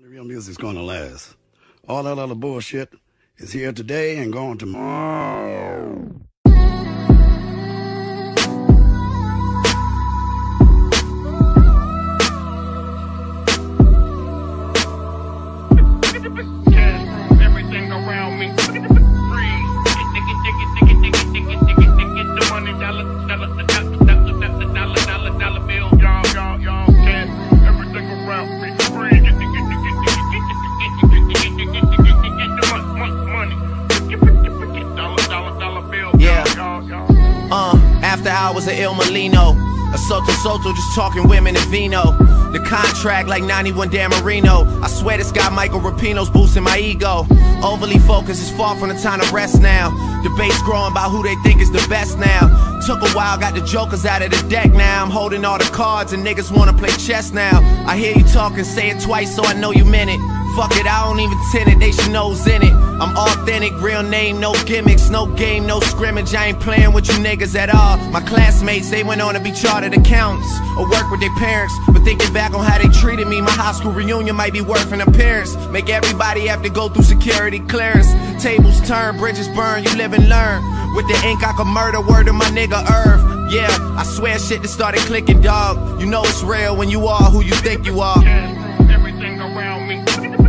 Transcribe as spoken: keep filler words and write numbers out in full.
Real music's gonna last. All that other bullshit is here today and gone tomorrow. Everything around me free. The money, dollar, dollar, dollar, dollar, dollar, dollar, dollar bill, y'all, y'all, y'all, cash. Everything around me free. Get the, get the, get the, get the, get the, get the, get the, get the, get the money, money. Get dollar, dollar, dollar bill, yeah. Y'all, y'all. Uh, after hours of Il Molino, a Soto Soto just talking women and vino. The contract like ninety-one Dan Marino. I swear this guy Michael Rapino's boosting my ego. Overly focused is far from the time to rest now. Debates growing about who they think is the best now. Took a while, got the jokers out of the deck now. I'm holding all the cards and niggas wanna play chess now. I hear you talking, say it twice so I know you meant it. Fuck it, I don't even tint it, they should know's in it. I'm authentic, real name, no gimmicks, no game, no scrimmage. I ain't playing with you niggas at all. My classmates, they went on to be chartered accountants or work with their parents. But thinking back on how they treated me, my high school reunion might be worth an appearance. Make everybody have to go through security clearance. Tables turn, bridges burn, you live and learn. With the ink I could murder, word of my nigga Irv. Yeah, I swear shit just started clicking, dog. You know it's real when you are who you think you are. Everything around me.